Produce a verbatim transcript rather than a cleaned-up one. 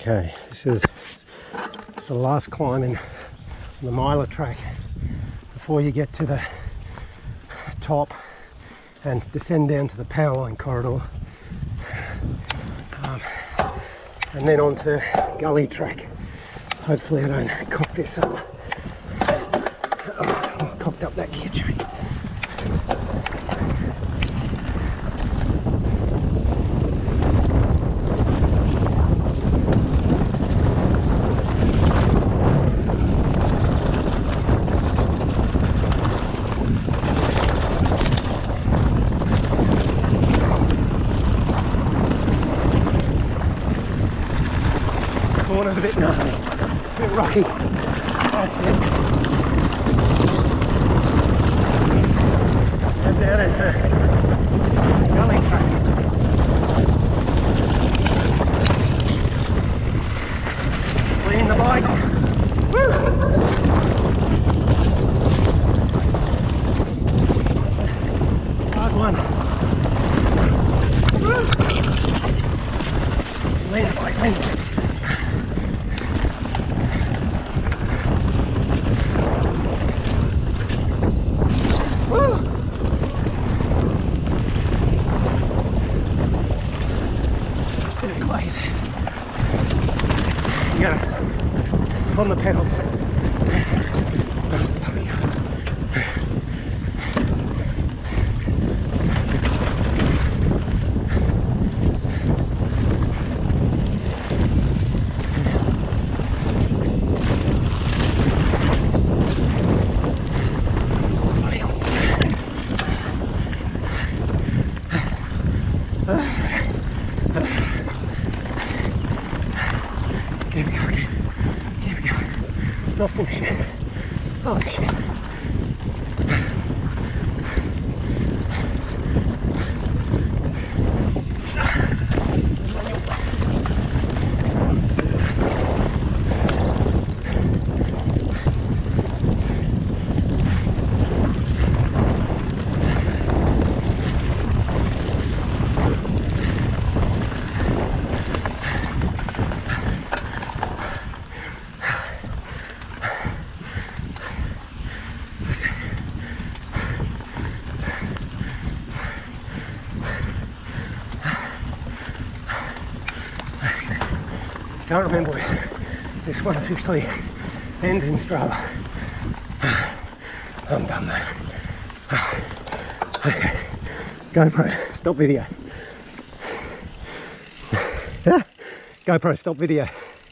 Okay, this is it's the last climb in the Gully Track before you get to the top and descend down to the power line corridor, um, and then on to Gully Track. Hopefully I don't cock this up. Oh, I cocked up that gear chain. Corner's a bit gnarly, a bit rocky. That's it. And down into Gully Track. Clean the bike. Woo! Hard one. Woo! Lean the bike, lean the bike. You gotta on the pedals. Keep it going, keep it going. Not full shit. Holy shit. Can't remember where this one officially ends in Strava. I'm done though. Okay, GoPro, stop video. GoPro, stop video.